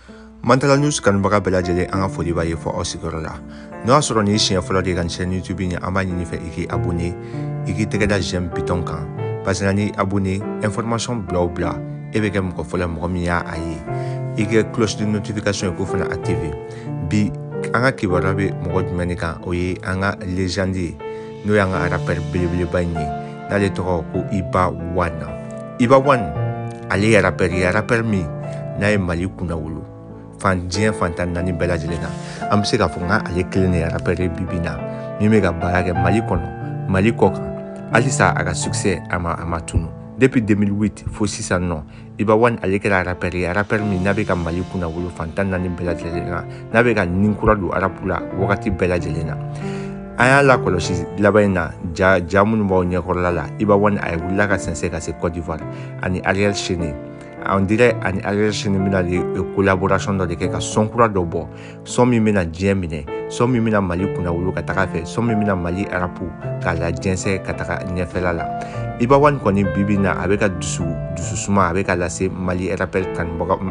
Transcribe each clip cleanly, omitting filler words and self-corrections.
Mantala news kan baga bela jele anga foli ba ye fo osigorola. No asoro ni chien folo de kan chaîne YouTube ni amba ni fe iki abonné, iki tege da j'aime piton kan. Parce que ni abonné, information bla bla, e be kam ko fola mo mi ya ayi. Iki cloche de notification ko fana activer. Bi anga kibara be mo jumeni kan oye anga legende. No anga rapper bele ba ni. Na le toko ko Iba One. Iba One ali rapper mi na e mali kuna wulu. Fan dien fantan nani bela jelena am se ka fonga ale klene ya rapere bibina mi me ga barage mali kono mali koka alisa aga succès ama tunu depuis 2008 fo 6 ans non Iba One ale kala rapper mi nabe ka mali kuna wulu fantan nani bela jelena nabe ka ninkura du arapula wakati bela jelena aya la kolosi labaina jamun mo nyakorla la Iba One ay wula ka sense ka se Côte d'Ivoire ani ariel shaney on dirait ani ariel shaney mina de collaboration de ke ka sonkura do bo so mi mina jemine so mi mina mali kuna wulu ka taka fe so mi mina mali arapu ka la jense ka taka nyefela la Iba One koni bibina avec a dusu suma avec a lase mali rappel kan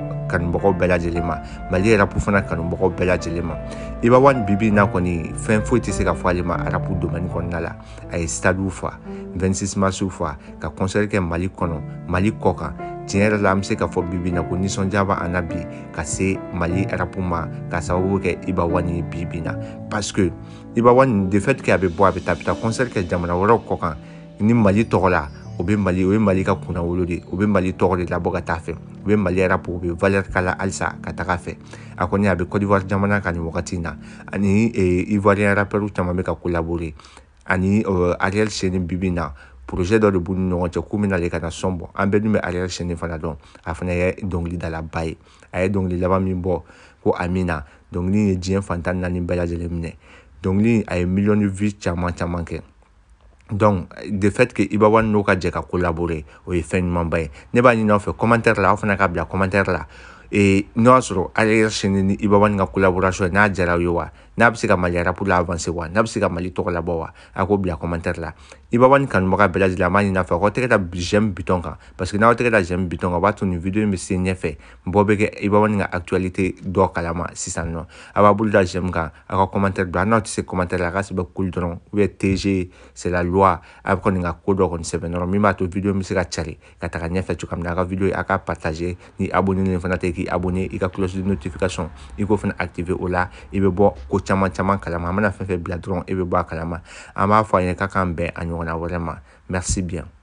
boko bela jelema mali arapu fana kan boko bela jelema Iba One bibina koni fen fo ti se ka falima arapu domaine kon nala ay stade fa 26 mars fa ka concert ke mali kono mali koka tiɲɛ la an se ka fɔ bibi na ko nisɔndiya b'a an na bi ka se mali arapu ma ka sababu kɛ Iba One bibi na parce que Iba One de fait que a bɛ bɔ a bɛ taa concert kɛ jamana wɛrɛw kɔ kan ni mali tɔgɔ la o bɛ mali ka kunna wolo de o bɛ mali tɔgɔ de labɔ ka taa fɛ o bɛ mali arapu o bɛ valeur kala halisa ka taga fɛ a kɔni a bɛ Côte d'Ivoire jamana kan nin wagati in na ani ivoirien rappeur caman bɛ ka collaborer ani ariel shaney bibi na projet dɔ de b'u ni ɲɔgɔn cɛ k'u bɛna ale ka na sɔn bɔ an bɛɛ dun bɛ ariel shaney fana dɔn a fana ye dɔnkili dalaba ye a ye dɔnkili laban min bɔ ko amina dɔnkili ye diɲɛ fantan naani bɛɛ lajɛlen minɛ dɔnkili a ye million de vues caman kɛ donc de fait que Iba One n'o ka jɛ ka collaborer o ye fɛn ɲumanba ye ne b'a ɲini aw fɛ commentaire la aw fana ka bila commentaire la n'o y'a sɔrɔ ariel shaney ni Iba One ka collaboration n'a diyara aw ye wa n'a bɛ se ka mali arapu la avancer wa n'a bɛ se ka mali tɔgɔ labɔ wa a k'o bila commentaire la Iba One kanubaga bɛɛ lajɛlen an b'a ɲini a fɛ aw tɛgɛ da j'aime bouton kan parce que n'aw tɛgɛ da j'aime bouton kan o b'a to nin video in bɛ se ɲɛfɛ mɔgɔw bɛ kɛ Iba One ka actualité dɔ kalama sisan nɔ a b'a bolo da j'aime kan a ka commentaire don n'aw tɛ se commentaire la a ka sɛbɛn cool dɔrɔn ou bien TG c'est la loi a bɛ kɔni ka ko dɔ kɔni sɛbɛn dɔrɔn min b'a to video in bɛ se ka cari ka taga ɲɛfɛ cogoya min na a ka video a ka partager ni abonné fana tɛ k'i abonné i ka cloche de notification i k'o fana activer o la i bɛ bɔ ko caman kalama a mana fɛn fɛn bila dɔrɔn i bɛ bɔ a kalama an b'a fɔ a ɲɛ k'a k'an bɛn a ɲɔgɔnna wɛrɛ ma merci bien